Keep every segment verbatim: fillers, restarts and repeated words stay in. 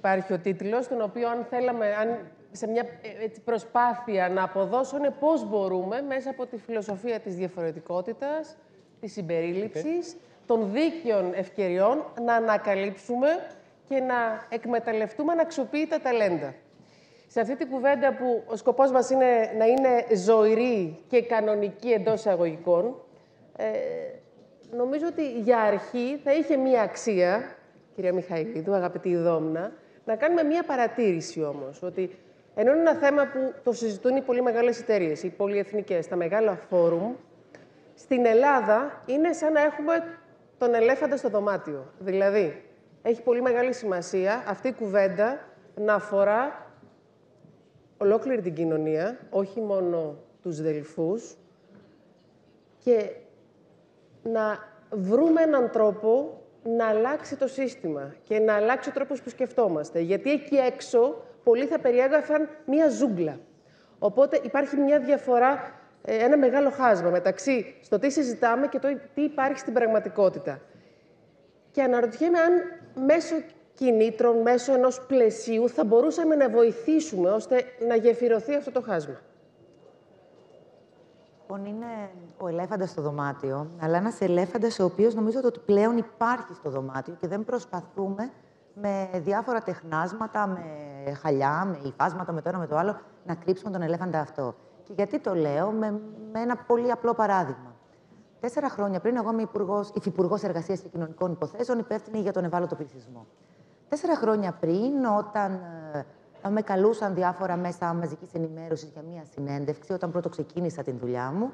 υπάρχει ο τίτλος, τον οποίο αν θέλαμε, αν σε μια έτσι, προσπάθεια να αποδώσουμε πώς μπορούμε μέσα από τη φιλοσοφία της διαφορετικότητας, της συμπερίληψης, okay. των δίκαιων ευκαιριών να ανακαλύψουμε και να εκμεταλλευτούμε αναξιοποιητά ταλέντα. Σε αυτή την κουβέντα που ο σκοπός μας είναι να είναι ζωηρή και κανονική εντός εισαγωγικών, ε, νομίζω ότι για αρχή θα είχε μία αξία, κυρία Μιχαηλίδου, αγαπητή Δόμνα, να κάνουμε μία παρατήρηση όμως, ότι ενώ είναι ένα θέμα που το συζητούν οι πολύ μεγάλες εταιρείες, οι πολυεθνικές, τα μεγάλα φόρουμ, στην Ελλάδα είναι σαν να έχουμε τον ελέφαντα στο δωμάτιο. Δηλαδή, έχει πολύ μεγάλη σημασία αυτή η κουβέντα να αφορά ολόκληρη την κοινωνία, όχι μόνο τους δελφούς, και να βρούμε έναν τρόπο να αλλάξει το σύστημα και να αλλάξει ο τρόπος που σκεφτόμαστε. Γιατί εκεί έξω πολλοί θα περιέγραφαν μία ζούγκλα. Οπότε υπάρχει μια διαφορά, ένα μεγάλο χάσμα μεταξύ στο τι συζητάμε και το τι υπάρχει στην πραγματικότητα. Και αναρωτιέμαι αν μέσω κινήτρων, μέσω ενός πλαισίου θα μπορούσαμε να βοηθήσουμε ώστε να γεφυρωθεί αυτό το χάσμα. Λοιπόν, είναι ο ελέφαντας στο δωμάτιο, αλλά ένας ελέφαντας ο οποίος νομίζω ότι πλέον υπάρχει στο δωμάτιο και δεν προσπαθούμε με διάφορα τεχνάσματα, με χαλιά, με υφάσματα, με το ένα με το άλλο, να κρύψουμε τον ελέφαντα αυτό. Και γιατί το λέω, με, με ένα πολύ απλό παράδειγμα. Τέσσερα χρόνια πριν, εγώ είμαι υφυπουργός Εργασίας και Κοινωνικών Υποθέσεων, υπεύθυνη για τον ευάλωτο πληθυσμό. Τέσσερα χρόνια πριν, όταν ε, με καλούσαν διάφορα μέσα μαζικής ενημέρωσης για μία συνέντευξη, όταν πρώτο ξεκίνησα την δουλειά μου,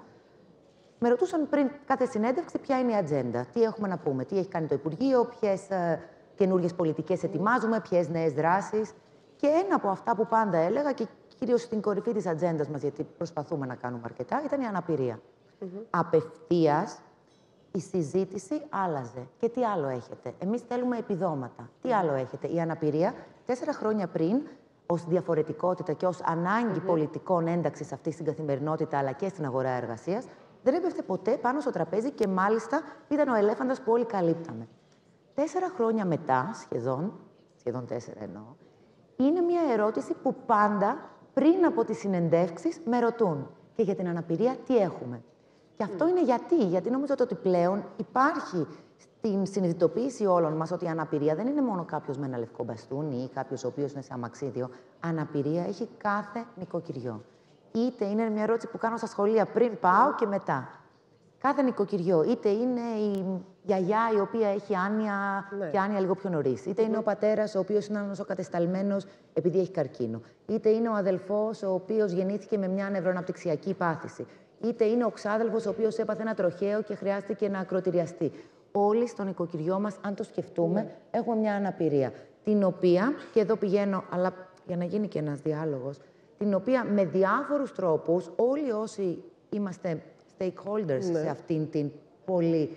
με ρωτούσαν πριν κάθε συνέντευξη ποια είναι η ατζέντα, τι έχουμε να πούμε, τι έχει κάνει το Υπουργείο, ποιες ε, καινούριες πολιτικές ετοιμάζουμε, ποιες νέες δράσεις. Και ένα από αυτά που πάντα έλεγα, και κυρίως στην κορυφή της ατζέντας μας, γιατί προσπαθούμε να κάνουμε αρκετά, ήταν η αναπηρία. Mm-hmm. Απευθείας η συζήτηση άλλαζε. Και τι άλλο έχετε? Εμείς θέλουμε επιδόματα. Τι άλλο έχετε? Η αναπηρία, τέσσερα χρόνια πριν, ως διαφορετικότητα και ως ανάγκη mm-hmm. πολιτικών ένταξης αυτή στην καθημερινότητα αλλά και στην αγορά εργασίας, δεν έπεφτε ποτέ πάνω στο τραπέζι και μάλιστα ήταν ο ελέφαντας που όλοι καλύπταμε. Τέσσερα χρόνια μετά, σχεδόν, σχεδόν τέσσερα εννοώ, είναι μια ερώτηση που πάντα πριν από τις συνεντεύξεις με ρωτούν. Και για την αναπηρία τι έχουμε? Και αυτό mm. είναι γιατί. Γιατί νομίζω ότι πλέον υπάρχει στην συνειδητοποίηση όλων μας ότι η αναπηρία δεν είναι μόνο κάποιος με ένα λευκό μπαστούνι ή κάποιος ο οποίος είναι σε αμαξίδιο. Αναπηρία έχει κάθε νοικοκυριό. Είτε είναι μια ερώτηση που κάνω στα σχολεία πριν πάω και μετά. Κάθε νοικοκυριό, είτε είναι η γιαγιά η οποία έχει άνοια ναι. και άνοια λίγο πιο νωρίς, είτε mm-hmm. είναι ο πατέρας ο οποίος είναι νοσοκατεσταλμένος επειδή έχει καρκίνο, είτε είναι ο αδελφός ο οποίος γεννήθηκε με μια νευροαναπτυξιακή πάθηση, είτε είναι ο ξάδελφος ο οποίος έπαθε ένα τροχαίο και χρειάστηκε να ακροτηριαστεί. Όλοι στο νοικοκυριό μας, αν το σκεφτούμε, mm. έχουμε μια αναπηρία, την οποία, και εδώ πηγαίνω, αλλά για να γίνει και ένας διάλογος, την οποία με διάφορους τρόπους όλοι όσοι είμαστε stakeholders ναι. σε αυτήν την πολύ,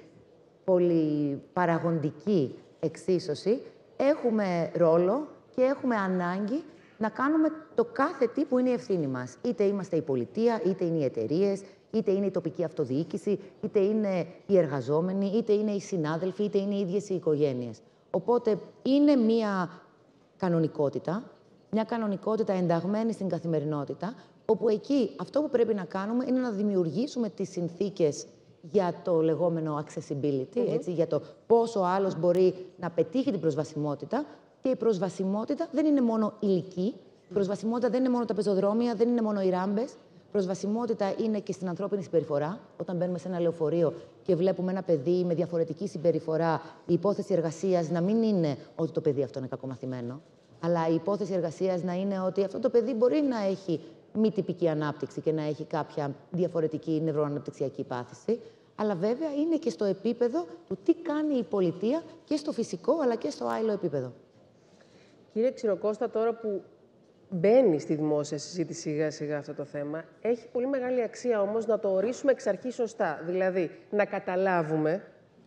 πολύ παραγοντική εξίσωση, έχουμε ρόλο και έχουμε ανάγκη να κάνουμε το κάθε τι που είναι η ευθύνη μας. Είτε είμαστε η πολιτεία, είτε είναι οι εταιρείες, είτε είναι η τοπική αυτοδιοίκηση, είτε είναι οι εργαζόμενοι, είτε είναι οι συνάδελφοι, είτε είναι οι ίδιες οι οικογένειες. Οπότε είναι μια κανονικότητα, μια κανονικότητα ενταγμένη στην καθημερινότητα, όπου εκεί αυτό που πρέπει να κάνουμε είναι να δημιουργήσουμε τις συνθήκες για το λεγόμενο accessibility, mm-hmm. έτσι, για το πόσο ο άλλος μπορεί να πετύχει την προσβασιμότητα. Και η προσβασιμότητα δεν είναι μόνο ηλική, η προσβασιμότητα δεν είναι μόνο τα πεζοδρόμια, δεν είναι μόνο οι ράμπες. Προσβασιμότητα είναι και στην ανθρώπινη συμπεριφορά. Όταν μπαίνουμε σε ένα λεωφορείο και βλέπουμε ένα παιδί με διαφορετική συμπεριφορά, η υπόθεση εργασίας να μην είναι ότι το παιδί αυτό είναι κακομαθημένο, αλλά η υπόθεση εργασίας να είναι ότι αυτό το παιδί μπορεί να έχει μη τυπική ανάπτυξη και να έχει κάποια διαφορετική νευροαναπτυξιακή πάθηση. Αλλά βέβαια είναι και στο επίπεδο του τι κάνει η πολιτεία και στο φυσικό αλλά και στο άειλο επίπεδο. Κύριε Xirocostas, τώρα που μπαίνει στη δημόσια συζήτηση σιγά-σιγά αυτό το θέμα, έχει πολύ μεγάλη αξία όμως να το ορίσουμε εξ αρχής σωστά. Δηλαδή, να καταλάβουμε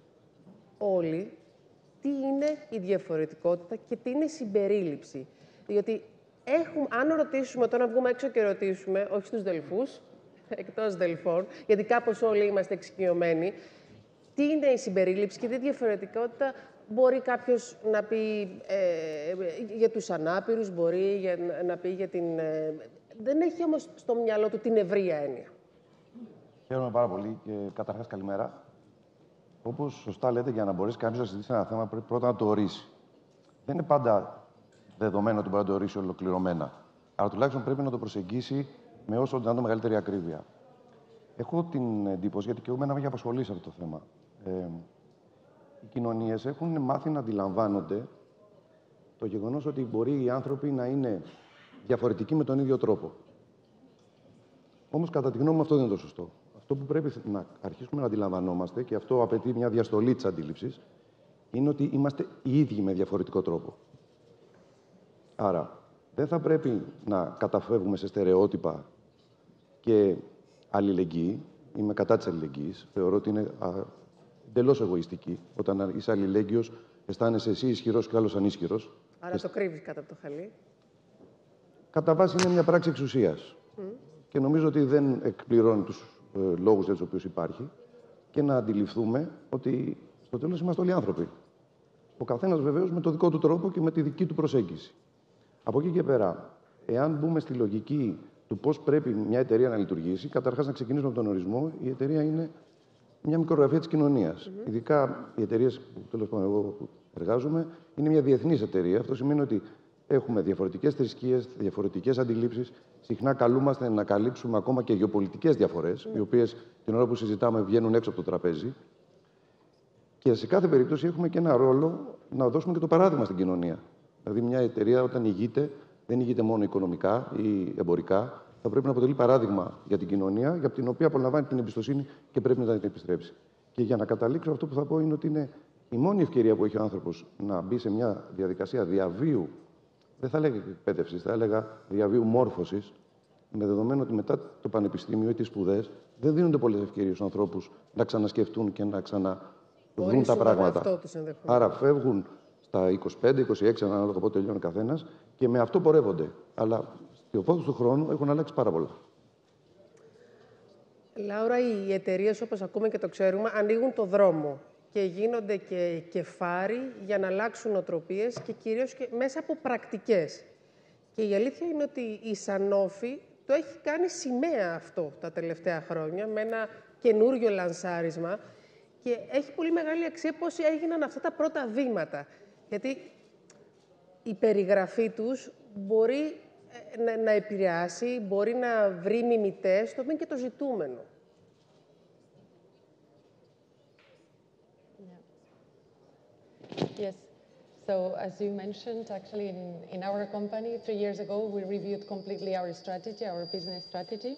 όλοι τι είναι η διαφορετικότητα και τι είναι η συμπερίληψη. Διότι έχουμε, αν ρωτήσουμε, τώρα να βγούμε έξω και ρωτήσουμε, όχι στους δελφούς, εκτός δελφών, γιατί κάπως όλοι είμαστε εξοικειωμένοι, τι είναι η συμπερίληψη και τι διαφορετικότητα Μπορεί κάποιος να πει ε, για τους ανάπηρους, μπορεί για, να πει για την... Ε, δεν έχει όμως στο μυαλό του την ευρεία έννοια. Χαίρομαι πάρα πολύ και καταρχάς καλημέρα. Όπως σωστά λέτε, για να μπορέσει κάποιος να συζητήσει ένα θέμα, πρέπει πρώτα να το ορίσει. Δεν είναι πάντα δεδομένο ότι μπορεί να το ορίσει ολοκληρωμένα. Αλλά τουλάχιστον πρέπει να το προσεγγίσει με όσο δυνατόν μεγαλύτερη ακρίβεια. Έχω την εντύπωση, γιατί και εγώ με έχει απασχολήσει αυτό το θέμα. Ε, οι κοινωνίες έχουν μάθει να αντιλαμβάνονται το γεγονός ότι μπορεί οι άνθρωποι να είναι διαφορετικοί με τον ίδιο τρόπο. Όμως, κατά τη γνώμη μου, αυτό δεν είναι το σωστό. Αυτό που πρέπει να αρχίσουμε να αντιλαμβανόμαστε, και αυτό απαιτεί μια διαστολή της αντίληψης, είναι ότι είμαστε οι ίδιοι με διαφορετικό τρόπο. Άρα, δεν θα πρέπει να καταφεύγουμε σε στερεότυπα και αλληλεγγύη. Είμαι κατά της αλληλεγγύης. Θεωρώ ότι είναι εντελώς εγωιστική. Όταν είσαι αλληλέγγυος, αισθάνεσαι εσύ ισχυρός και άλλος ανίσχυρος. Άρα και... το κρύβεις κάτω από το χαλί. Κατά βάση είναι μια πράξη εξουσίας. Mm. Και νομίζω ότι δεν εκπληρώνει τους ε, λόγους για τους οποίους υπάρχει. Και να αντιληφθούμε ότι στο τέλος είμαστε όλοι άνθρωποι. Ο καθένας βεβαίως με το δικό του τρόπο και με τη δική του προσέγγιση. Από εκεί και πέρα, εάν μπούμε στη λογική του πώς πρέπει μια εταιρεία να λειτουργήσει, καταρχάς να ξεκινήσουμε από τον ορισμό, η εταιρεία είναι μια μικρογραφία της κοινωνίας. Mm-hmm. Ειδικά οι εταιρείες που τέλος πάντων εγώ που εργάζομαι, είναι μια διεθνής εταιρεία. Αυτό σημαίνει ότι έχουμε διαφορετικές θρησκείες, διαφορετικές αντιλήψεις. Συχνά καλούμαστε να καλύψουμε ακόμα και γεωπολιτικές διαφορές, mm-hmm. οι οποίες την ώρα που συζητάμε βγαίνουν έξω από το τραπέζι. Και σε κάθε περίπτωση έχουμε και ένα ρόλο να δώσουμε και το παράδειγμα στην κοινωνία. Δηλαδή, μια εταιρεία όταν ηγείται, δεν ηγείται μόνο οικονομικά ή εμπορικά, θα πρέπει να αποτελεί παράδειγμα για την κοινωνία, για την οποία απολαμβάνει την εμπιστοσύνη και πρέπει να την επιστρέψει. Και για να καταλήξω, αυτό που θα πω είναι ότι είναι η μόνη ευκαιρία που έχει ο άνθρωπος να μπει σε μια διαδικασία διαβίου, δεν θα έλεγα εκπαίδευσης, θα έλεγα διαβίου μόρφωσης, με δεδομένο ότι μετά το πανεπιστήμιο ή τις σπουδές δεν δίνονται πολλές ευκαιρίες στους ανθρώπους να ξανασκεφτούν και να ξαναδούν τα πράγματα. Άρα φεύγουν στα είκοσι πέντε είκοσι έξι, ανάλογα πότε τελειώνει ο καθένας, και με αυτό πορεύονται. Αλλά στο φόντος του χρόνου έχουν αλλάξει πάρα πολλά. Λάουρα, οι εταιρείες, όπως ακούμε και το ξέρουμε, ανοίγουν το δρόμο και γίνονται και κεφάρι για να αλλάξουν νοοτροπίες και κυρίως και μέσα από πρακτικές. Και η αλήθεια είναι ότι η Sanofi το έχει κάνει σημαία αυτό τα τελευταία χρόνια, με ένα καινούριο λανσάρισμα, και έχει πολύ μεγάλη αξία πώς έγιναν αυτά τα πρώτα βήματα. Γιατί η περιγραφή τους μπορεί να, να επηρεάσει, μπορεί να βρει μιμητές, το οποίο είναι και το ζητούμενο. Yeah. Yes. So, as you mentioned, actually in, in our company, three years ago, we reviewed completely our strategy, our business strategy.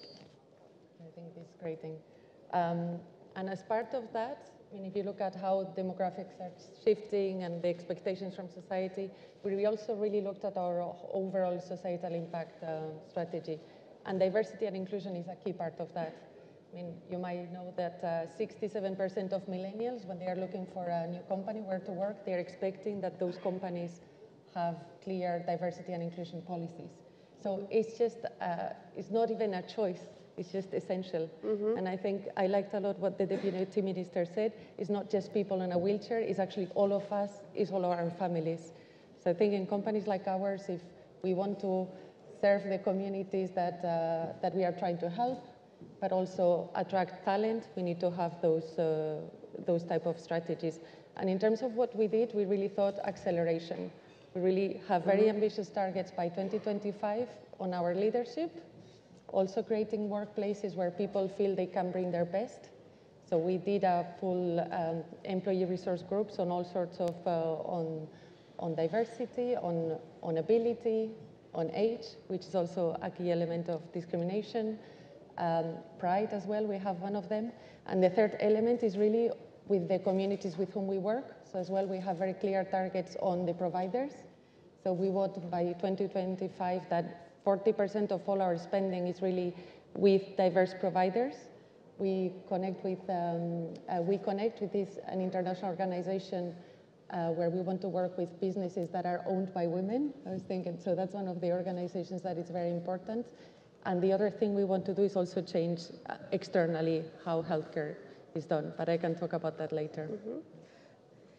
I think this is a great thing. Um, and as part of that, I mean, if you look at how demographics are shifting and the expectations from society, we also really looked at our overall societal impact uh, strategy. And diversity and inclusion is a key part of that. I mean, you might know that uh, sixty-seven percent of millennials, when they are looking for a new company where to work, they're expecting that those companies have clear diversity and inclusion policies. So it's just, uh, it's not even a choice. It's just essential. Mm-hmm. And I think I liked a lot what the Deputy Minister said. It's not just people in a wheelchair, it's actually all of us, it's all of our families. So I think in companies like ours, if we want to serve the communities that, uh, that we are trying to help, but also attract talent, we need to have those, uh, those type of strategies. And in terms of what we did, we really thought acceleration. We really have very mm-hmm. ambitious targets by twenty twenty-five on our leadership. Also creating workplaces where people feel they can bring their best. So we did a full um, employee resource groups on all sorts of, uh, on, on diversity, on, on ability, on age, which is also a key element of discrimination. Um, pride as well, we have one of them. And the third element is really with the communities with whom we work. So as well, we have very clear targets on the providers. So we want by twenty twenty-five that forty percent of all our spending is really with diverse providers. We connect with, um, uh, we connect with this, an international organization uh, where we want to work with businesses that are owned by women. I was thinking, so that's one of the organizations that is very important. And the other thing we want to do is also change uh, externally how healthcare is done. But I can talk about that later. Mm-hmm.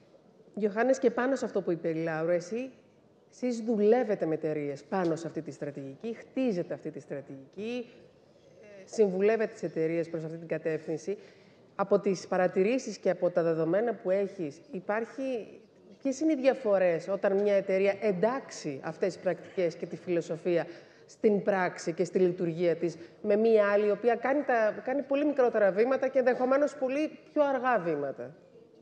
Γιωχάννης, και πάνω σε αυτό που είπε η Λάουρα, εσύ, εσείς δουλεύετε με εταιρείες πάνω σε αυτή τη στρατηγική, χτίζετε αυτή τη στρατηγική, συμβουλεύετε τις εταιρείες προς αυτή την κατεύθυνση. Από τις παρατηρήσεις και από τα δεδομένα που έχεις, υπάρχει... ποιες είναι οι διαφορές όταν μια εταιρεία εντάξει αυτές τις πρακτικές και τη φιλοσοφία στην πράξη και στη λειτουργία της, με μια άλλη, η οποία κάνει, τα, κάνει πολύ μικρότερα βήματα και ενδεχομένως πολύ πιο αργά βήματα?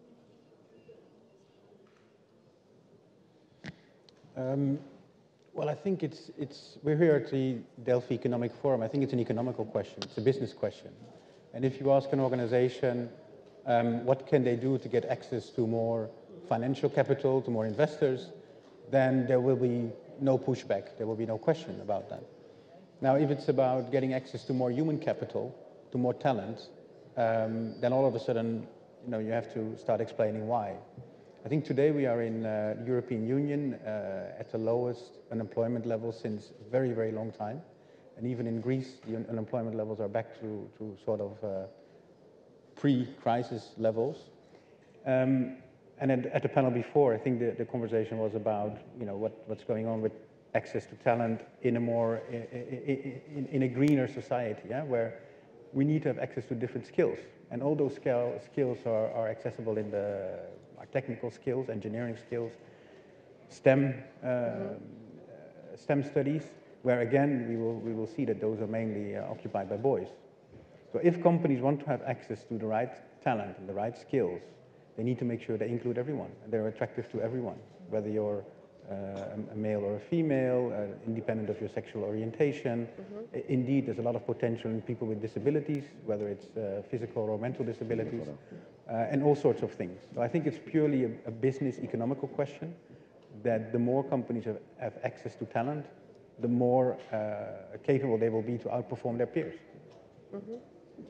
Um, well, I think it's, it's, we're here at the Delphi Economic Forum. I think it's an economical question. It's a business question. And if you ask an organization, um, what can they do to get access to more financial capital, to more investors, then there will be no pushback. There will be no question about that. Now, if it's about getting access to more human capital, to more talent, um, then all of a sudden, you know, you have to start explaining why. I think today we are in uh, European Union uh, at the lowest unemployment level since a very, very long time. And even in Greece, the un unemployment levels are back to, to sort of uh, pre-crisis levels. Um, and at, at the panel before, I think the, the conversation was about, you know, what, what's going on with access to talent in a more, in, in, in a greener society, yeah, where we need to have access to different skills. And all those scale, skills are, are accessible in the our technical skills, engineering skills, STEM, uh, mm-hmm. STEM studies, where again, we will, we will see that those are mainly uh, occupied by boys. So if companies want to have access to the right talent and the right skills, they need to make sure they include everyone, and they're attractive to everyone, whether you're uh, a male or a female, uh, independent of your sexual orientation. Mm-hmm. Indeed, there's a lot of potential in people with disabilities, whether it's uh, physical or mental disabilities, uh, and all sorts of things. So I think it's purely a, a business economical question, that the more companies have, have access to talent, the more uh, capable they will be to outperform their peers. Mm-hmm.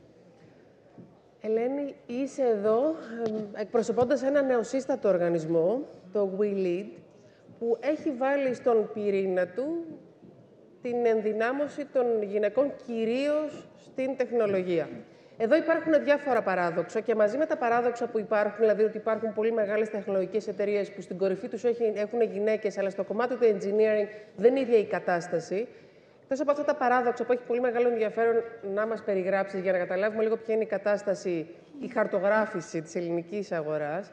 Ελένη, είσαι εδώ εκπροσωπώντας ένα νεοσύστατο οργανισμό, το VIII, που έχει βάλει στον πυρήνα του την ενδυνάμωση των γυναικών κυρίως στην τεχνολογία. Εδώ υπάρχουν διάφορα παράδοξα και μαζί με τα παράδοξα που υπάρχουν, δηλαδή ότι υπάρχουν πολύ μεγάλες τεχνολογικές εταιρείες που στην κορυφή τους έχουν γυναίκες, αλλά στο κομμάτι του engineering δεν είναι ίδια η κατάσταση. Εκτός από αυτά τα παράδοξα που έχει πολύ μεγάλο ενδιαφέρον να μας περιγράψεις για να καταλάβουμε λίγο ποια είναι η κατάσταση, η χαρτογράφηση της ελληνικής αγοράς,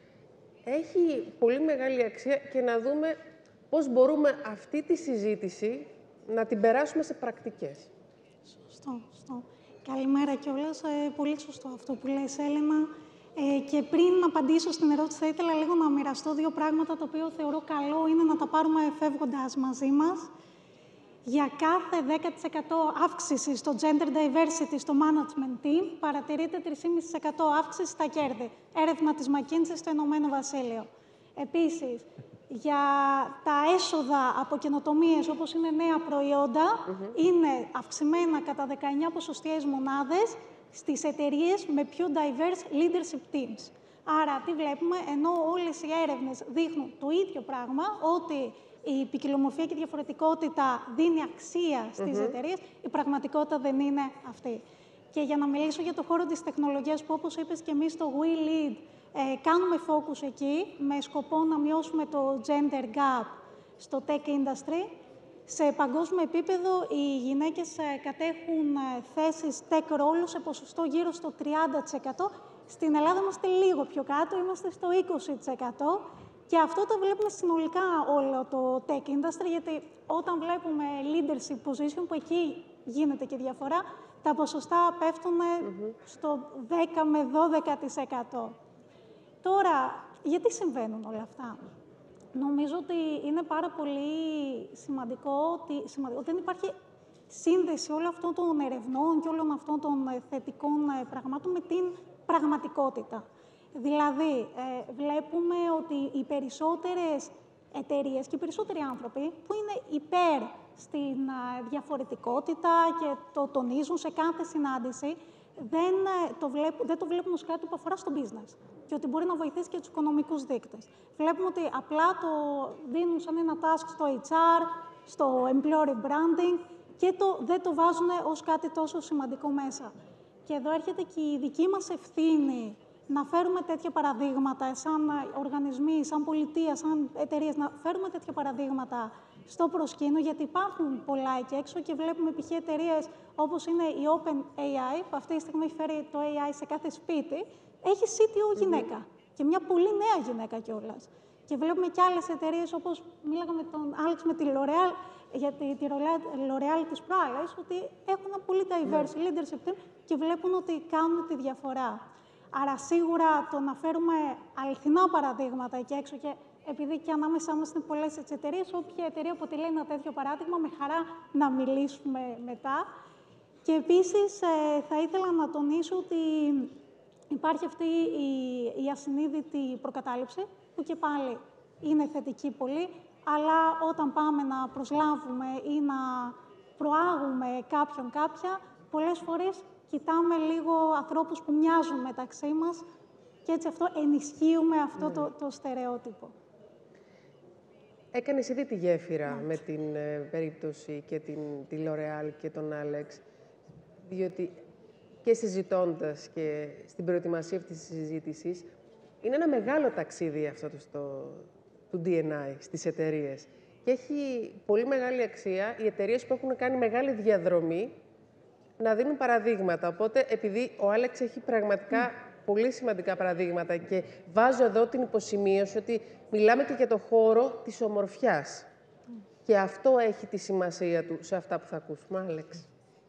έχει πολύ μεγάλη αξία και να δούμε πώς μπορούμε αυτή τη συζήτηση να την περάσουμε σε πρακτικές. Σωστό, σωστό. Καλημέρα κιόλας. Ε, πολύ σωστό αυτό που λες, Έλενα. Ε, και πριν να απαντήσω στην ερώτηση, θα ήθελα λίγο να μοιραστώ δύο πράγματα, το οποίο θεωρώ καλό είναι να τα πάρουμε φεύγοντας μαζί μας. Για κάθε δέκα τοις εκατό αύξηση στο gender diversity στο management team, παρατηρείται τρία κόμμα πέντε τοις εκατό αύξηση στα κέρδη. Έρευνα της McKinsey στο Ηνωμένο Βασίλειο. Επίσης, για τα έσοδα από καινοτομίες, όπως είναι νέα προϊόντα, mm-hmm. είναι αυξημένα κατά δεκαεννιά ποσοστιαίες μονάδες στις εταιρείες με πιο diverse leadership teams. Άρα, τι βλέπουμε, ενώ όλες οι έρευνες δείχνουν το ίδιο πράγμα, ότι η ποικιλομορφία και η διαφορετικότητα δίνει αξία στις mm-hmm. εταιρείες, η πραγματικότητα δεν είναι αυτή. Και για να μιλήσω για το χώρο της τεχνολογίας, που όπως είπες και εμείς στο VIII ε, κάνουμε focus εκεί, με σκοπό να μειώσουμε το gender gap στο tech industry. Σε παγκόσμιο επίπεδο, οι γυναίκες ε, κατέχουν ε, θέσεις tech role σε ποσοστό γύρω στο τριάντα τοις εκατό. Στην Ελλάδα είμαστε λίγο πιο κάτω, είμαστε στο είκοσι τοις εκατό. Και αυτό το βλέπουμε συνολικά όλο το tech industry, γιατί όταν βλέπουμε leadership position, που εκεί γίνεται και διαφορά, τα ποσοστά πέφτουν mm-hmm. στο δέκα με δώδεκα τοις εκατό. Τώρα, γιατί συμβαίνουν όλα αυτά? Νομίζω ότι είναι πάρα πολύ σημαντικό ότι, σημαντικό, ότι δεν υπάρχει σύνδεση όλων αυτών των ερευνών και όλων αυτών των θετικών πραγμάτων με την πραγματικότητα. Δηλαδή, ε, βλέπουμε ότι οι περισσότερες εταιρείες και οι περισσότεροι άνθρωποι που είναι υπέρ στην α, διαφορετικότητα και το τονίζουν σε κάθε συνάντηση, δεν το, βλέπ, δεν το βλέπουν ως κάτι που αφορά στο business και ότι μπορεί να βοηθήσει και τους οικονομικούς δείκτες. Βλέπουμε ότι απλά το δίνουν σαν ένα task στο έιτς αρ, στο employer branding και το, δεν το βάζουν ως κάτι τόσο σημαντικό μέσα. Και εδώ έρχεται και η δική μας ευθύνη να φέρουμε τέτοια παραδείγματα σαν οργανισμοί, σαν πολιτεία, σαν εταιρείες, να φέρουμε τέτοια παραδείγματα στο προσκήνιο, γιατί υπάρχουν πολλά εκεί έξω και βλέπουμε π.χ. εταιρείες όπως είναι η OpenAI, που αυτή τη στιγμή έχει φέρει το έι άι σε κάθε σπίτι, έχει σι τι ο γυναίκα. Mm-hmm. Και μια πολύ νέα γυναίκα κιόλας. Και βλέπουμε κι άλλες εταιρείες, όπως μίλαγα με τον Άλεξ με τη L'Oréal, για τη, τη L'Oréal της προάλλας, ότι έχουν ένα πολύ diverse mm. leadership team και βλέπουν ότι κάνουν τη διαφορά. Άρα, σίγουρα το να φέρουμε αληθινά παραδείγματα εκεί έξω και επειδή και ανάμεσά μας είναι πολλές εταιρείες, όποια εταιρεία αποτελεί ένα τέτοιο παράδειγμα, με χαρά να μιλήσουμε μετά. Και επίσης, ε, θα ήθελα να τονίσω ότι υπάρχει αυτή η, η ασυνείδητη προκατάληψη, που και πάλι είναι θετική πολύ, αλλά όταν πάμε να προσλάβουμε ή να προάγουμε κάποιον κάποια, πολλές φορές κοιτάμε λίγο ανθρώπους που μοιάζουν μεταξύ μας και έτσι αυτό ενισχύουμε αυτό mm. το, το στερεότυπο. Έκανες ήδη τη γέφυρα mm. με την ε, περίπτωση και την, τη L'Oréal και τον Άλεξ, διότι και συζητώντας και στην προετοιμασία αυτής της συζήτησης, είναι ένα μεγάλο ταξίδι αυτό το, στο, του ντι ι άι στις εταιρείες. Και έχει πολύ μεγάλη αξία οι εταιρείες που έχουν κάνει μεγάλη διαδρομή να δίνουν παραδείγματα. Οπότε, επειδή ο Άλεξ έχει πραγματικά mm. πολύ σημαντικά παραδείγματα και βάζω εδώ την υποσημείωση ότι μιλάμε και για το χώρο της ομορφιάς. Mm. Και αυτό έχει τη σημασία του σε αυτά που θα ακούσουμε. Άλεξ.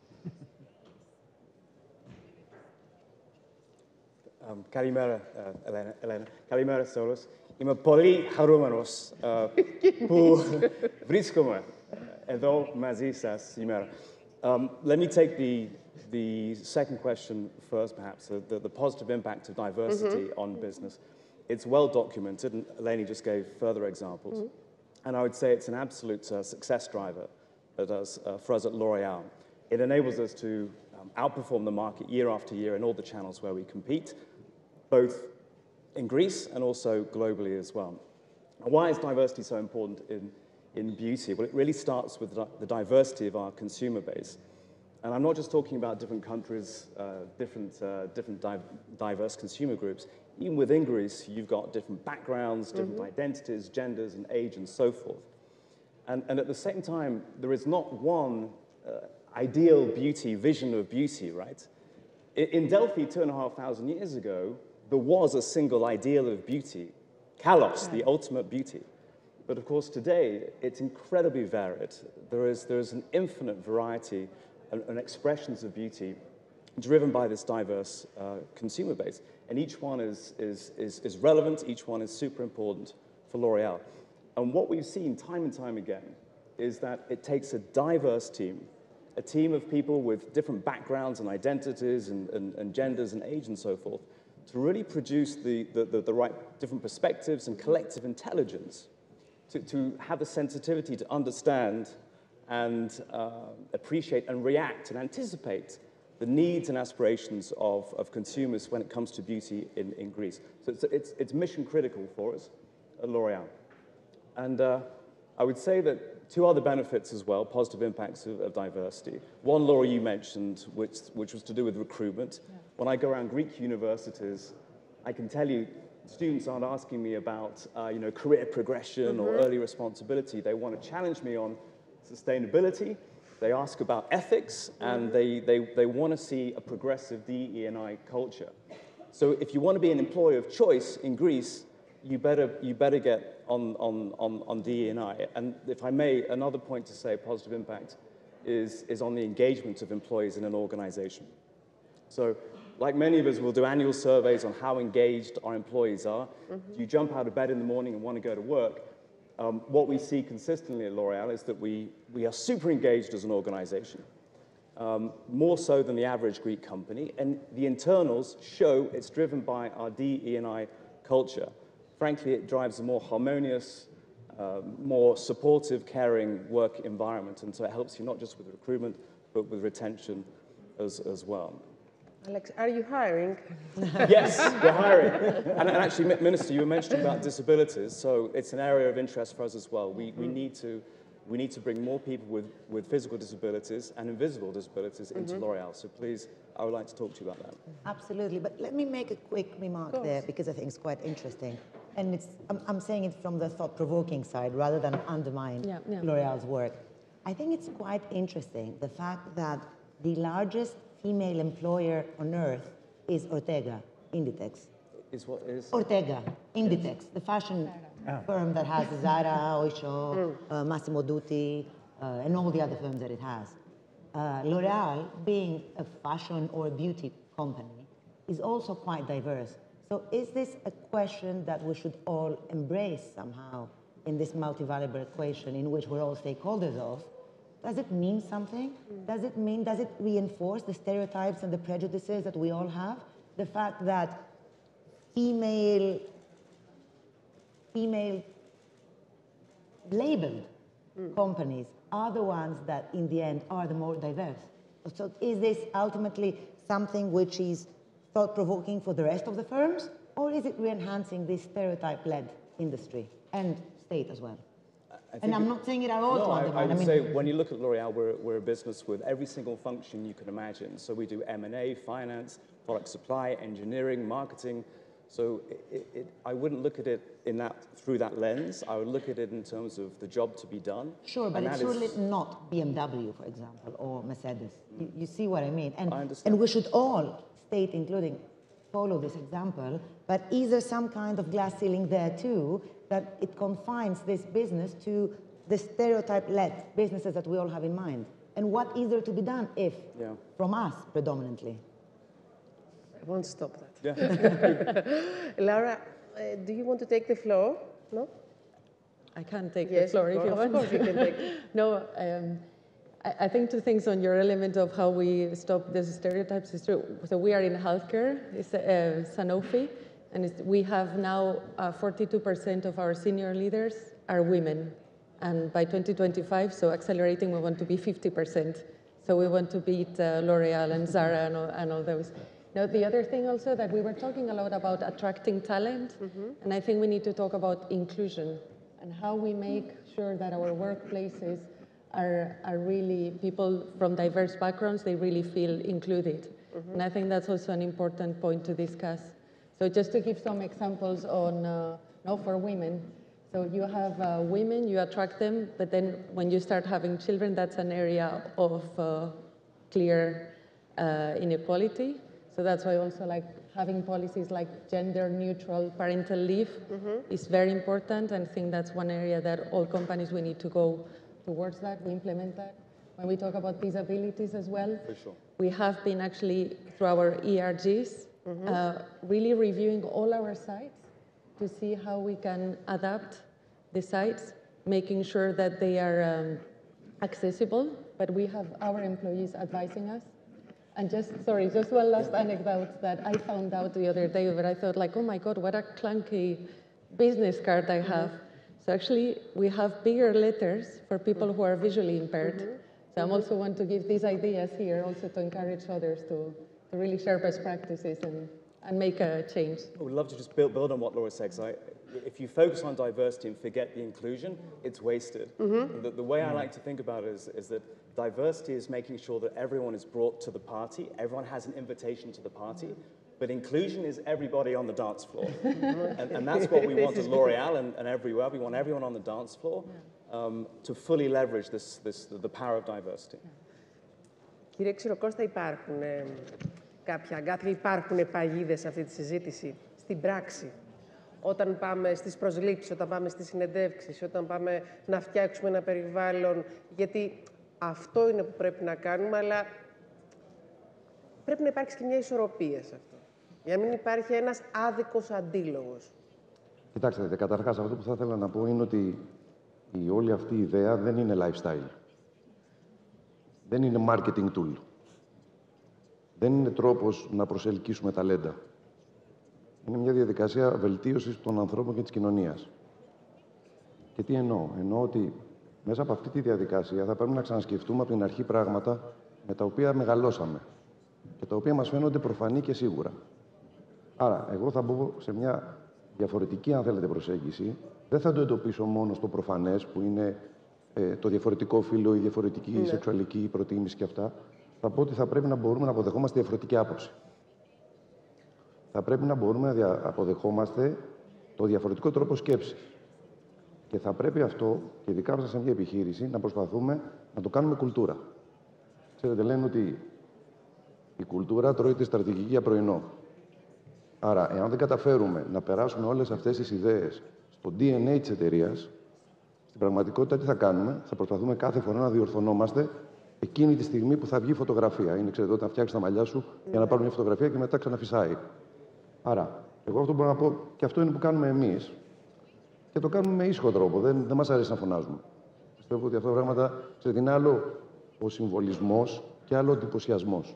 Um, Kalimera, uh, Elena, Elena. Kalimera σε όλους. Είμαι πολύ χαρούμενος uh, που βρίσκομαι εδώ μαζί σας σήμερα. Um, let me take the, the second question first, perhaps, the, the, the positive impact of diversity mm-hmm. on business. It's well documented, and Eleni just gave further examples. Mm-hmm. And I would say it's an absolute uh, success driver at us, uh, for us at L'Oréal. It enables us to um, outperform the market year after year in all the channels where we compete, both in Greece and also globally as well. And why is diversity so important in, in beauty? Well, it really starts with the diversity of our consumer base. And I'm not just talking about different countries, uh, different, uh, different di diverse consumer groups. Even within Greece, you've got different backgrounds, different mm-hmm. identities, genders, and age, and so forth. And, and at the same time, there is not one uh, ideal beauty, vision of beauty, right? In, in Delphi, two and a half thousand years ago, there was a single ideal of beauty, kalos, yeah. the ultimate beauty. But of course, today, it's incredibly varied. There is, there is an infinite variety and, and expressions of beauty driven by this diverse uh, consumer base. And each one is, is, is, is relevant, each one is super important for L'Oréal. And what we've seen time and time again is that it takes a diverse team, a team of people with different backgrounds and identities and, and, and genders and age and so forth, to really produce the, the, the, the right different perspectives and collective intelligence, to, to have the sensitivity to understand and uh, appreciate and react and anticipate the needs and aspirations of, of consumers when it comes to beauty in, in Greece. So it's, it's, it's mission critical for us at L'Oréal. And uh, I would say that two other benefits as well, positive impacts of, of diversity. One, Laura, you mentioned, which, which was to do with recruitment. Yeah. When I go around Greek universities, I can tell you, students aren't asking me about uh, you know, career progression mm-hmm. or early responsibility. They want to challenge me on sustainability. They ask about ethics, mm-hmm. and they, they, they want to see a progressive D E I culture. So if you want to be an employer of choice in Greece, you better, you better get on, on, on, on D E I. And if I may, another point to say, positive impact, is, is on the engagement of employees in an organization. So like many of us, we'll do annual surveys on how engaged our employees are. Mm-hmm. Do you jump out of bed in the morning and want to go to work? Um, what we see consistently at L'Oréal is that we, we are super engaged as an organization, um, more so than the average Greek company. And the internals show it's driven by our D E I culture. Frankly, it drives a more harmonious, uh, more supportive, caring work environment. And so it helps you not just with recruitment, but with retention as, as well. Alex, are you hiring? Yes, we're hiring. And, and actually, Minister, you were mentioning about disabilities, so it's an area of interest for us as well. We, we need to we need to bring more people with, with physical disabilities and invisible disabilities into Mm-hmm. L'Oréal. So please, I would like to talk to you about that. Absolutely, but let me make a quick remark there because I think it's quite interesting. And it's, I'm, I'm saying it from the thought-provoking side rather than undermine Yeah, yeah. L'Oréal's work. I think it's quite interesting, the fact that the largest female employer on earth is Ortega, Inditex. Is what is? Ortega, Inditex, the fashion firm that has Zara, Oysho, uh, Massimo Dutti, uh, and all the other firms that it has. Uh, L'Oréal, being a fashion or a beauty company, is also quite diverse. So is this a question that we should all embrace somehow in this multivariable equation in which we're all stakeholders of? Does it mean something? Does it mean, does it reinforce the stereotypes and the prejudices that we all have? The fact that female, female labeled mm. companies are the ones that in the end are the more diverse. So is this ultimately something which is thought-provoking for the rest of the firms, or is it re-enhancing this stereotype-led industry and state as well? And I'm not saying it at all no, to I, undermine. I would I mean, say when you look at L'Oréal, we're, we're a business with every single function you can imagine. So we do M and A, finance, product supply, engineering, marketing. So it, it, I wouldn't look at it in that, through that lens. I would look at it in terms of the job to be done. Sure, but and it's surely is... not B M W, for example, or Mercedes. Mm. You, you see what I mean? And, I understand. And we should all, state including, follow this example. But is there some kind of glass ceiling there too, that it confines this business to the stereotype-led businesses that we all have in mind? And what is there to be done if, yeah. from us predominantly? I won't stop that. Yeah. Laura, uh, do you want to take the floor? No? I can take yes, the floor if you of want. Of course you can take No, um, I, I think two things on your element of how we stop these stereotypes is true. So we are in healthcare, it's uh, Sanofi, and it's, we have now forty-two percent of our senior leaders are women. And by twenty twenty-five, so accelerating, we want to be fifty percent. So we want to beat uh, L'Oréal and Zara and all, and all those. Now, the other thing also that we were talking a lot about attracting talent, mm-hmm. and I think we need to talk about inclusion and how we make sure that our workplaces are, are really people from diverse backgrounds, they really feel included. Mm-hmm. And I think that's also an important point to discuss. So just to give some examples on, uh, no, for women. So you have uh, women, you attract them, but then when you start having children, that's an area of uh, clear uh, inequality. So that's why also like having policies like gender-neutral parental leave mm-hmm. is very important, and I think that's one area that all companies, we need to go towards that, we implement that. When we talk about disabilities as well, For sure. we have been actually, through our E R Gs, mm-hmm. uh, really reviewing all our sites to see how we can adapt the sites, making sure that they are um, accessible, but we have our employees advising us. And just, sorry, just one last anecdote that I found out the other day, but I thought like, oh my God, what a clunky business card I have. Mm-hmm. So actually, we have bigger letters for people who are visually impaired. Mm-hmm. So I also want to give these ideas here also to encourage others to, to really share best practices and, and make a change. I would love to just build, build on what Laura said. I, if you focus on diversity and forget the inclusion, it's wasted. Mm-hmm. the, the way I like to think about it is, is that diversity is making sure that everyone is brought to the party, everyone has an invitation to the party, but inclusion is everybody on the dance floor. and, and that's what we want at L'Oréal and, and everywhere. We want everyone on the dance floor um, to fully leverage this, this, the power of diversity. Κύριε Xirocostas, υπάρχουν ε, κάποια αγκάθια, υπάρχουν παγίδες σε αυτή τη συζήτηση στην πράξη. Όταν πάμε στις προσλήψεις, όταν πάμε στις συνεντεύξεις, όταν πάμε να φτιάξουμε ένα περιβάλλον, γιατί αυτό είναι που πρέπει να κάνουμε, αλλά πρέπει να υπάρξει και μια ισορροπία σε αυτό. Για να μην υπάρχει ένας άδικος αντίλογος. Κοιτάξτε, καταρχάς αυτό που θα ήθελα να πω είναι ότι η όλη αυτή η ιδέα δεν είναι lifestyle. Δεν είναι marketing tool. Δεν είναι τρόπος να προσελκύσουμε ταλέντα. Είναι μια διαδικασία βελτίωσης των ανθρώπων και της κοινωνίας. Και τι εννοώ. Εννοώ ότι μέσα από αυτή τη διαδικασία θα πρέπει να ξανασκεφτούμε από την αρχή πράγματα με τα οποία μεγαλώσαμε και τα οποία μας φαίνονται προφανή και σίγουρα. Άρα, εγώ θα μπω σε μια διαφορετική, αν θέλετε, προσέγγιση. Δεν θα το εντοπίσω μόνο στο προφανές, που είναι ε, το διαφορετικό φύλο, η διαφορετική Ναι. σεξουαλική προτίμηση και αυτά, θα πω ότι θα πρέπει να μπορούμε να αποδεχόμαστε διαφορετική άποψη. Θα πρέπει να μπορούμε να δια... αποδεχόμαστε το διαφορετικό τρόπο σκέψης. Και θα πρέπει αυτό, και ειδικά μέσα σε μια επιχείρηση, να προσπαθούμε να το κάνουμε κουλτούρα. Ξέρετε, λένε ότι η κουλτούρα τρώει στρατηγική για πρωινό. Άρα, εάν δεν καταφέρουμε να περάσουμε όλες αυτές τις ιδέες στο ντι εν έι της εταιρείας, στην πραγματικότητα τι θα κάνουμε? Θα προσπαθούμε κάθε φορά να διορθωνόμαστε εκείνη τη στιγμή που θα βγει φωτογραφία. Είναι, ξέρετε, όταν φτιάξει τα μαλλιά σου για να πάρουν μια φωτογραφία και μετά ξαναφυσάει. Άρα, εγώ αυτό μπορώ να πω, και αυτό είναι που κάνουμε εμείς, και το κάνουμε με ήσυχο τρόπο. Δεν, δεν μας αρέσει να φωνάζουμε. Πιστεύω ότι αυτά τα πράγματα, ξέρετε, είναι άλλο ο συμβολισμός και άλλο ο εντυπωσιασμός.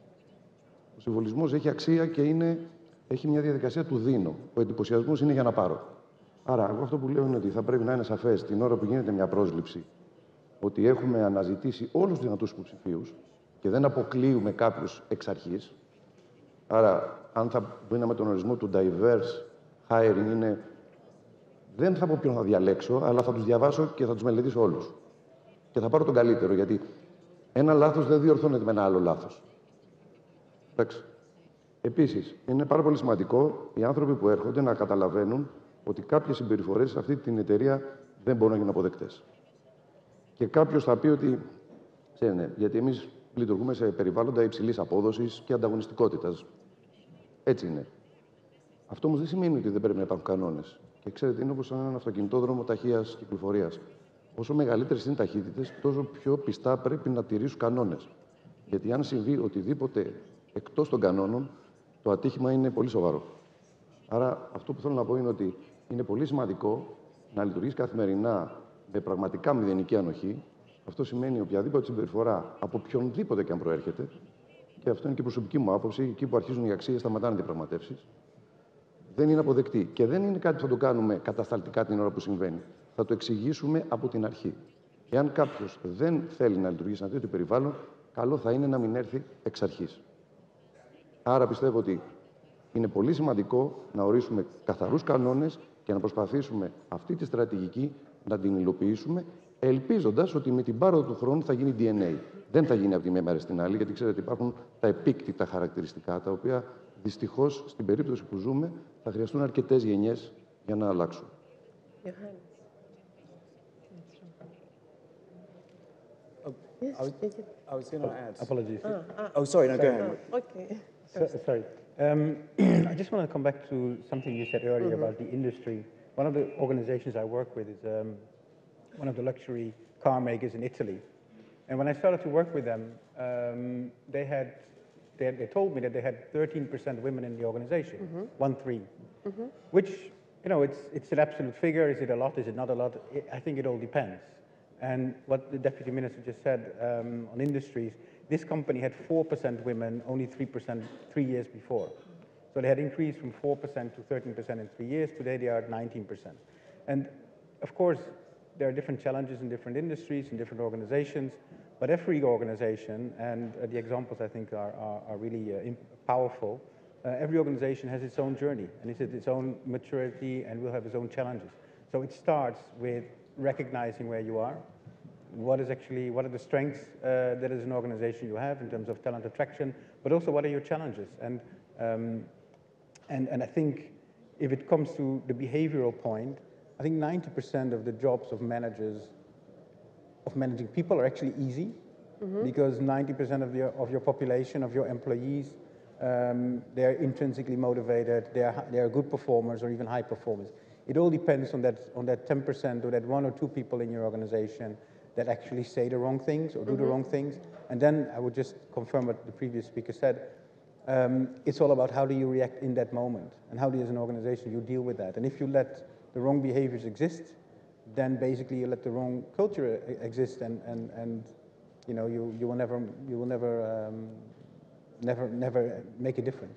Ο συμβολισμός έχει αξία και είναι, έχει μια διαδικασία του δίνω. Ο εντυπωσιασμός είναι για να πάρω. Άρα, εγώ αυτό που λέω είναι ότι θα πρέπει να είναι σαφές την ώρα που γίνεται μια πρόσληψη ότι έχουμε αναζητήσει όλους τους δυνατούς υποψηφίους και δεν αποκλείουμε κάποιους εξ αρχής. Άρα, αν θα δίναμε τον ορισμό του diverse hiring, είναι, δεν θα πω ποιον θα διαλέξω, αλλά θα τους διαβάσω και θα τους μελετήσω όλους. Και θα πάρω τον καλύτερο, γιατί ένα λάθος δεν διορθώνεται με ένα άλλο λάθος. Εντάξει. Επίσης, είναι πάρα πολύ σημαντικό οι άνθρωποι που έρχονται να καταλαβαίνουν ότι κάποιες συμπεριφορές σε αυτή την εταιρεία δεν μπορούν να γίνουν αποδεκτές. Και κάποιος θα πει ότι, ξέρετε, γιατί εμείς λειτουργούμε σε περιβάλλοντα υψηλής απόδοσης και ανταγωνιστικότητας. Έτσι είναι. Αυτό όμως δεν σημαίνει ότι δεν πρέπει να υπάρχουν κανόνες. Και ξέρετε, είναι όπως έναν αυτοκινητόδρομο ταχείας κυκλοφορίας. Όσο μεγαλύτερες είναι οι ταχύτητες, τόσο πιο πιστά πρέπει να τηρήσουν κανόνες. Γιατί αν συμβεί οτιδήποτε εκτός των κανόνων, το ατύχημα είναι πολύ σοβαρό. Άρα, αυτό που θέλω να πω είναι ότι είναι πολύ σημαντικό να λειτουργείς καθημερινά με πραγματικά μηδενική ανοχή. Αυτό σημαίνει οποιαδήποτε συμπεριφορά από οποιονδήποτε και αν προέρχεται, και αυτό είναι και η προσωπική μου άποψη, εκεί που αρχίζουν οι αξίες, σταματάνε οι διαπραγματεύσεις, δεν είναι αποδεκτή. Και δεν είναι κάτι που θα το κάνουμε κατασταλτικά την ώρα που συμβαίνει. Θα το εξηγήσουμε από την αρχή. Εάν κάποιος δεν θέλει να λειτουργήσει σε ένα τέτοιο περιβάλλον, καλό θα είναι να μην έρθει εξ αρχής. Άρα πιστεύω ότι είναι πολύ σημαντικό να ορίσουμε καθαρούς κανόνες και να προσπαθήσουμε αυτή τη στρατηγική να την υλοποιήσουμε, ελπίζοντας ότι με την πάροδο του χρόνου θα γίνει ντι εν έι. Δεν θα γίνει από τη μία μέρα στην άλλη, γιατί ξέρετε υπάρχουν τα επίκτητα χαρακτηριστικά, τα οποία δυστυχώς στην περίπτωση που ζούμε θα χρειαστούν αρκετές γενιές για να αλλάξουν. I was, I was going to add. Apologies. Ah, ah. Oh, sorry, no, go Ah, ahead. okay. So, sorry. Um, I just want to come back to something you said earlier Mm-hmm. about the industry. One of the organizations I work with is um, one of the luxury car makers in Italy. And when I started to work with them, um, they had they, they told me that they had thirteen percent women in the organization, mm-hmm. one three, mm-hmm. which, you know, it's it's an absolute figure. Is it a lot? Is it not a lot? I think it all depends. And what the deputy minister just said um, on industries, this company had four percent women, only three percent three years before. So they had increased from four percent to thirteen percent in three years. Today they are at nineteen percent. And of course, there are different challenges in different industries, in different organizations, but every organization, and uh, the examples I think are, are, are really uh, powerful, uh, every organization has its own journey and it's its own maturity and will have its own challenges. So it starts with recognizing where you are, what is actually, what are the strengths uh, that as an organization you have in terms of talent attraction, but also what are your challenges. And, um, and, and I think if it comes to the behavioral point, I think ninety percent of the jobs of managers, of managing people are actually easy, mm-hmm. because ninety percent of, the, of your population, of your employees, um, they're intrinsically motivated, they're, they're good performers or even high performers. It all depends on that, on that ten percent or that one or two people in your organization that actually say the wrong things or do mm-hmm. the wrong things. And then I would just confirm what the previous speaker said. Um, it's all about how do you react in that moment and how do you as an organization you deal with that. And if you let the wrong behaviors exist, then basically you let the wrong culture exist and, and, and you know, you, you will never, you will never, um, never, never make a difference.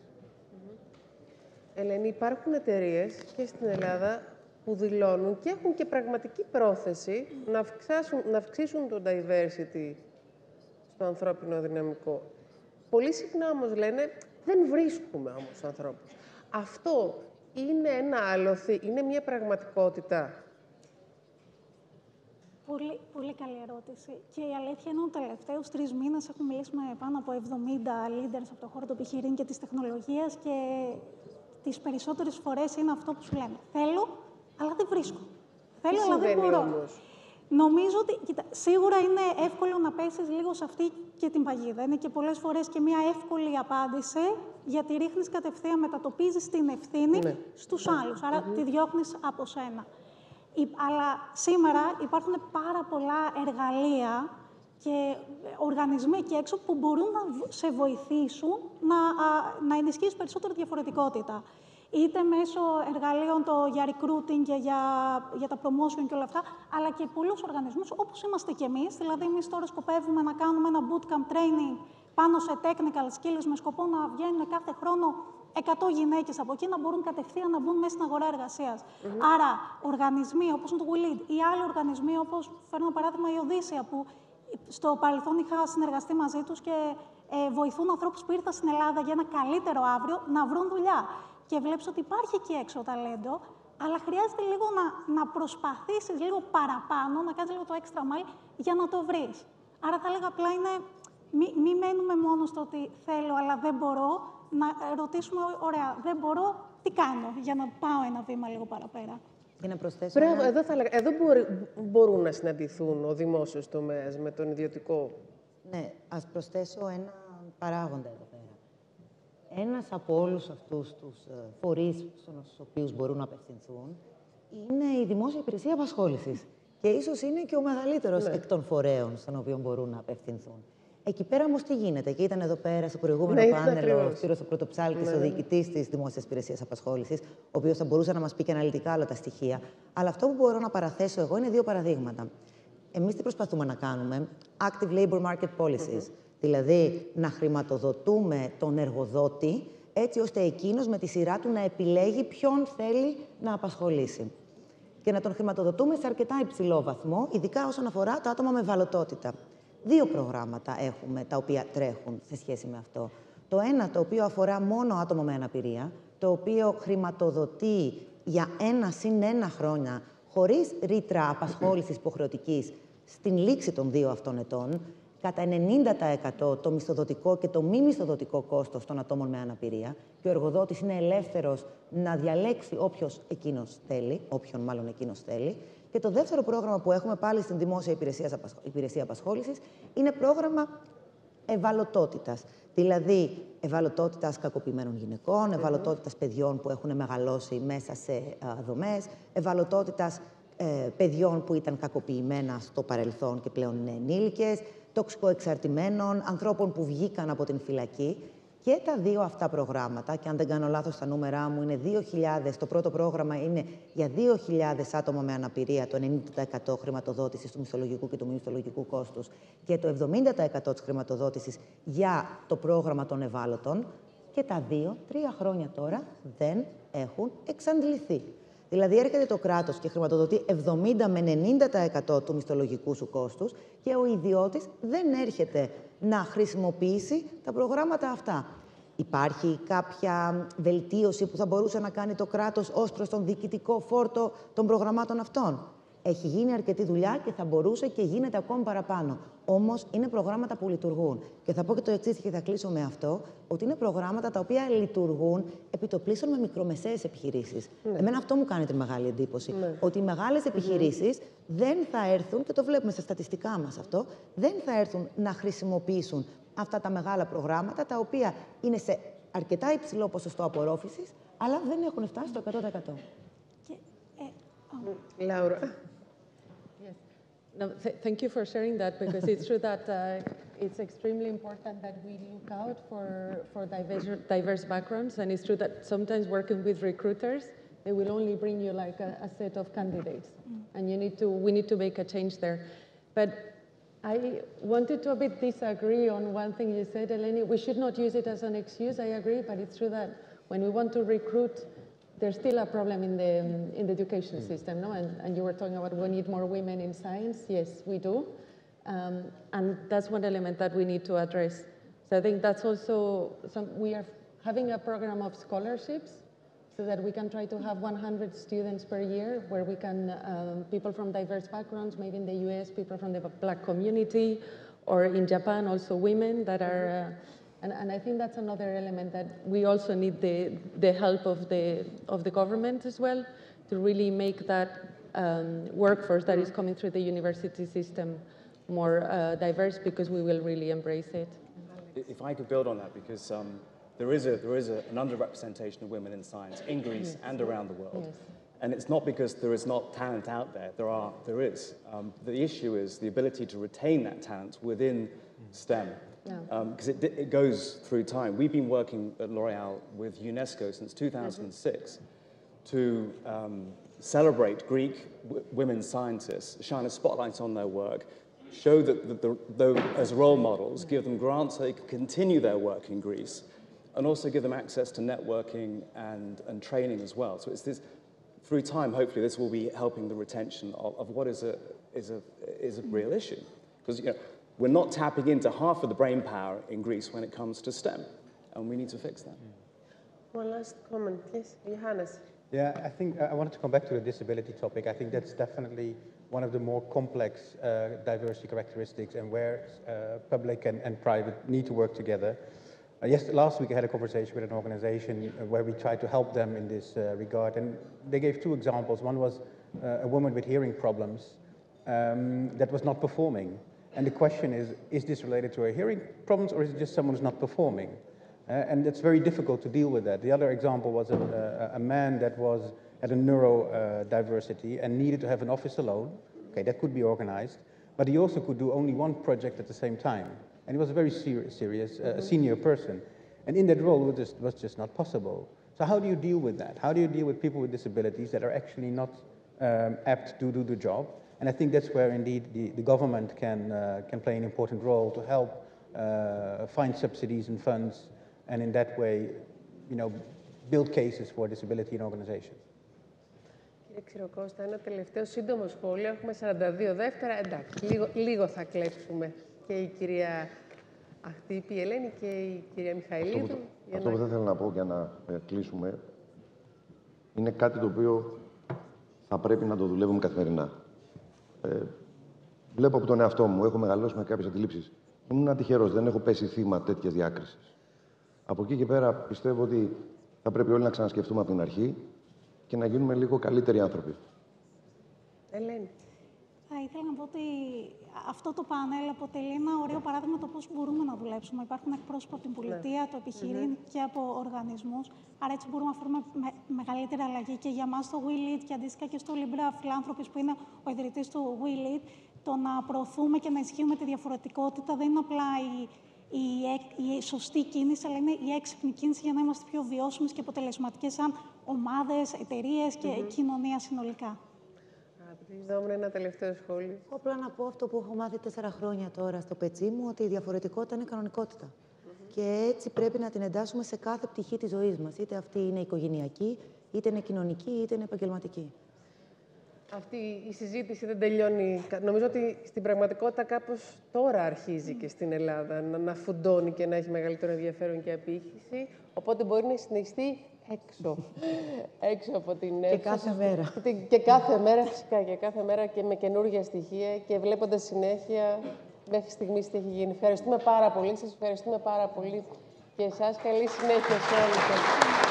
Ελένη, υπάρχουν εταιρείες και στην Ελλάδα που δηλώνουν και έχουν και πραγματική πρόθεση να αυξήσουν, να αυξήσουν το diversity στο ανθρώπινο δυναμικό. Πολύ συχνά όμως λένε, δεν βρίσκουμε όμως ανθρώπους. Αυτό είναι ένα άλοθη, είναι μια πραγματικότητα. Πολύ, πολύ καλή ερώτηση. Και η αλήθεια είναι ότι τους τελευταίους τρεις μήνες έχουμε μιλήσει με πάνω από εβδομήντα leaders από το χώρο του επιχειρήν και της τεχνολογίας και τις περισσότερες φορές είναι αυτό που σου λένε. Θέλω, αλλά δεν βρίσκω. Θέλω, αλλά δεν μπορώ. Όμως? Νομίζω ότι, κοίτα, σίγουρα είναι εύκολο να πέσεις λίγο σε αυτή και την παγίδα. Είναι και πολλές φορές και μια εύκολη απάντηση, γιατί ρίχνεις κατευθείαν, μετατοπίζεις την ευθύνη ναι. στους ναι. άλλους. Άρα mm-hmm. τη διώχνεις από σένα. Αλλά σήμερα υπάρχουν πάρα πολλά εργαλεία και οργανισμοί εκεί έξω που μπορούν να σε βοηθήσουν να, να ενισχύσεις περισσότερη διαφορετικότητα. Είτε μέσω εργαλείων το, για recruiting και για, για τα promotion και όλα αυτά, αλλά και πολλούς οργανισμούς όπως είμαστε κι εμείς. Δηλαδή, εμείς τώρα σκοπεύουμε να κάνουμε ένα bootcamp training πάνω σε technical skills με σκοπό να βγαίνουν κάθε χρόνο εκατό γυναίκες από εκεί να μπορούν κατευθείαν να μπουν μέσα στην αγορά εργασίας. Mm-hmm. Άρα, οργανισμοί όπως το βι άι ή άλλοι οργανισμοί όπως, φέρνω παράδειγμα, η Οδύσσια, που στο παρελθόν είχα συνεργαστεί μαζί τους και ε, βοηθούν ανθρώπους που ήρθαν στην Ελλάδα για ένα καλύτερο αύριο να βρουν δουλειά. Και βλέπεις ότι υπάρχει εκεί έξω ταλέντο, αλλά χρειάζεται λίγο να, να προσπαθήσεις λίγο παραπάνω, να κάνεις λίγο το extra mile για να το βρεις. Άρα θα έλεγα απλά είναι, μη, μη μένουμε μόνο στο ότι θέλω, αλλά δεν μπορώ, να ρωτήσουμε, ωραία, δεν μπορώ, τι κάνω, για να πάω ένα βήμα λίγο παραπέρα. Και να προσθέσω Πρέπει, ένα... Εδώ, θα έλεγα, εδώ μπορεί, μπορούν να συναντηθούν ο δημόσιος τομέας με τον ιδιωτικό. Ναι, ας προσθέσω ένα παράγοντα εδώ πέρα. Ένας από όλους αυτούς τους φορείς στους οποίους μπορούν να απευθυνθούν είναι η δημόσια υπηρεσία απασχόλησης. Και ίσως είναι και ο μεγαλύτερος ναι. εκ των φορέων στον οποίο μπορούν να απευθυνθούν. Εκεί πέρα όμως τι γίνεται, και ήταν εδώ πέρα στο προηγούμενο ναι, πάνελ ο Σπύρος ο Πρωτοψάλτης, ναι. ο διοικητής της Δημόσιας Υπηρεσίας Απασχόλησης, ο οποίος θα μπορούσε να μας πει και αναλυτικά όλα τα στοιχεία. Αλλά αυτό που μπορώ να παραθέσω εγώ είναι δύο παραδείγματα. Εμείς τι προσπαθούμε να κάνουμε, active labor market policies. Mm-hmm. Δηλαδή, να χρηματοδοτούμε τον εργοδότη, έτσι ώστε εκείνος με τη σειρά του να επιλέγει ποιον θέλει να απασχολήσει. Και να τον χρηματοδοτούμε σε αρκετά υψηλό βαθμό, ειδικά όσον αφορά τα άτομα με ευαλωτότητα. Δύο προγράμματα έχουμε τα οποία τρέχουν σε σχέση με αυτό. Το ένα, το οποίο αφορά μόνο άτομα με αναπηρία, το οποίο χρηματοδοτεί για ένα συν ένα χρόνια, χωρίς ρήτρα απασχόλησης υποχρεωτικής, στην λήξη των δύο αυτών ετών, κατά ενενήντα τοις εκατό το μισθοδοτικό και το μη μισθοδοτικό κόστος των ατόμων με αναπηρία και ο εργοδότης είναι ελεύθερος να διαλέξει όποιος εκείνος θέλει, όποιον μάλλον εκείνος θέλει. Και το δεύτερο πρόγραμμα που έχουμε πάλι στην Δημόσια Υπηρεσία, Υπηρεσία Απασχόλησης είναι πρόγραμμα ευαλωτότητας. Δηλαδή, ευαλωτότητας κακοποιημένων γυναικών, ευαλωτότητας παιδιών που έχουν μεγαλώσει μέσα σε δομές, ευαλωτότητας ε, παιδιών που ήταν κακοποιημένα στο παρελθόν και πλέον είναι ενήλικες, τοξικοεξαρτημένων, ανθρώπων που βγήκαν από την φυλακή. Και τα δύο αυτά προγράμματα, και αν δεν κάνω λάθος τα νούμερά μου, είναι δύο χιλιάδες, το πρώτο πρόγραμμα είναι για δύο χιλιάδες άτομα με αναπηρία, το ενενήντα τοις εκατό χρηματοδότησης του μισθολογικού και του μη μισθολογικού κόστους και το εβδομήντα τοις εκατό της χρηματοδότησης για το πρόγραμμα των ευάλωτων. Και τα δύο, τρία χρόνια τώρα, δεν έχουν εξαντληθεί. Δηλαδή, έρχεται το κράτος και χρηματοδοτεί εβδομήντα με ενενήντα τοις εκατό του μισθολογικού σου κόστους και ο ιδιώτης δεν έρχεται να χρησιμοποιήσει τα προγράμματα αυτά. Υπάρχει κάποια βελτίωση που θα μπορούσε να κάνει το κράτος ως προς τον διοικητικό φόρτο των προγραμμάτων αυτών? Έχει γίνει αρκετή δουλειά και θα μπορούσε και γίνεται ακόμη παραπάνω. Όμως είναι προγράμματα που λειτουργούν. Και θα πω και το εξής και θα κλείσω με αυτό, ότι είναι προγράμματα τα οποία λειτουργούν επιτοπλίστων με μικρομεσαίες επιχειρήσεις. Ναι. Εμένα αυτό μου κάνει τη μεγάλη εντύπωση. Ναι. Ότι οι μεγάλες επιχειρήσεις mm-hmm. δεν θα έρθουν, και το βλέπουμε στα στατιστικά μας αυτό, δεν θα έρθουν να χρησιμοποιήσουν αυτά τα μεγάλα προγράμματα, τα οποία είναι σε αρκετά υψηλό ποσοστό απορρόφησης, αλλά δεν έχουν φτάσει στο εκατό τοις εκατό. Και, ε, oh. Laura. No, th thank you for sharing that, because it's true that uh, it's extremely important that we look out for, for diverse, diverse backgrounds, and it's true that sometimes working with recruiters, they will only bring you like a, a set of candidates, mm. and you need to, we need to make a change there. But I wanted to a bit disagree on one thing you said, Eleni. We should not use it as an excuse, I agree, but it's true that when we want to recruit, there's still a problem in the, in the education system, no? And, and you were talking about we need more women in science. Yes, we do. Um, and that's one element that we need to address. So I think that's also, some, we are having a program of scholarships so that we can try to have one hundred students per year, where we can, um, people from diverse backgrounds, maybe in the U S, people from the Black community, or in Japan, also women that are, uh, and, and I think that's another element that we also need the, the help of the, of the government as well, to really make that um, workforce that is coming through the university system more uh, diverse, because we will really embrace it. If I could build on that, because um, there is, a, there is a, an underrepresentation of women in science in Greece yes. and around the world. Yes. And it's not because there is not talent out there. There are, there is. Um, the issue is the ability to retain that talent within STEM, because yeah. um, it, it goes through time. We've been working at L'Oréal with UNESCO since two thousand six mm-hmm. to um, celebrate Greek w women scientists, shine a spotlight on their work, show that, that the, the, as role models, give them grants so they can continue their work in Greece, and also give them access to networking and, and training as well. So it's this, through time, hopefully, this will be helping the retention of, of what is a, is a, is a real issue. Because, you know, we're not tapping into half of the brain power in Greece when it comes to STEM, and we need to fix that. One last comment, please. Johannes. Yeah, I think I wanted to come back to the disability topic. I think that's definitely one of the more complex uh, diversity characteristics, and where uh, public and, and private need to work together. Uh, yes, last week I had a conversation with an organization where we tried to help them in this uh, regard, and they gave two examples. One was uh, a woman with hearing problems um, that was not performing. And the question is, is this related to her hearing problems, or is it just someone who's not performing? Uh, and it's very difficult to deal with that. The other example was a, a, a man that was, had a neurodiversity uh, and needed to have an office alone. Okay, that could be organized. But he also could do only one project at the same time. And he was a very ser serious, uh, senior person. And in that role, it was just, was just not possible. So how do you deal with that? How do you deal with people with disabilities that are actually not um, apt to do the job? And I think that's where, indeed, the, the government can, uh, can play an important role to help uh, find subsidies and funds, and in that way, you know, build cases for disability in organizations. Κύριε Xirocostas, ένα τελευταίο σύντομο σχόλιο. Έχουμε σαράντα δύο δεύτερα. Εντάξει, λίγο, λίγο θα κλέψουμε. Και η κυρία Aktypi, η Eleni και η κυρία Michailidou. Αυτό, που, αυτό να... που δεν θέλω να πω για να ε, κλείσουμε είναι κάτι το οποίο θα πρέπει να το δουλεύουμε καθημερινά. Ε, βλέπω από τον εαυτό μου, έχω μεγαλώσει με κάποιες αντιλήψεις. Ήμουν τυχερός, δεν έχω πέσει θύμα τέτοιας διάκρισης. Από εκεί και πέρα πιστεύω ότι θα πρέπει όλοι να ξανασκεφτούμε από την αρχή και να γίνουμε λίγο καλύτεροι άνθρωποι. Ελένη. Θα ήθελα να πω ότι αυτό το πάνελ αποτελεί ένα ωραίο παράδειγμα το πώς μπορούμε να δουλέψουμε. Υπάρχουν εκπρόσωποι από την πολιτεία, ναι. το επιχειρήν mm-hmm. και από οργανισμούς. Άρα έτσι μπορούμε να φέρουμε με, μεγαλύτερη αλλαγή. Και για μας το We Lead και αντίστοιχα και στο Libra Philanthropies, που είναι ο ιδρυτής του We Lead, το να προωθούμε και να ισχύουμε τη διαφορετικότητα δεν είναι απλά η, η, η σωστή κίνηση, αλλά είναι η έξυπνη κίνηση για να είμαστε πιο βιώσιμες και αποτελεσματικές σαν ομάδες, εταιρείες και mm-hmm. κοινωνία συνολικά. Δόμνα, ένα τελευταίο σχόλιο. Απλά να πω αυτό που έχω μάθει τέσσερα χρόνια τώρα στο πετσί μου, ότι η διαφορετικότητα είναι κανονικότητα. Mm-hmm. Και έτσι πρέπει να την εντάσσουμε σε κάθε πτυχή της ζωής μας. Είτε αυτή είναι οικογενειακή, είτε είναι κοινωνική, είτε είναι επαγγελματική. Αυτή η συζήτηση δεν τελειώνει. Νομίζω ότι στην πραγματικότητα κάπως τώρα αρχίζει mm. και στην Ελλάδα να, να φουντώνει και να έχει μεγαλύτερο ενδιαφέρον και απήχηση. Οπότε μπορεί να συνεχιστεί έξω, έξω από την αίθουσα. Και κάθε μέρα. Και, και κάθε μέρα, φυσικά, και κάθε μέρα και με καινούργια στοιχεία και βλέποντας συνέχεια μέχρι στιγμής τι έχει γίνει. Ευχαριστούμε πάρα πολύ. Σας ευχαριστούμε πάρα πολύ και εσάς. Καλή συνέχεια σε όλους.